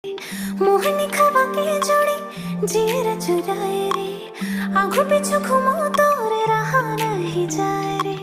मोहनी खवा के जोड़ी जीर चुराए रे, आंखों पीछू घुमो तो रे रहा नहीं जाए रे।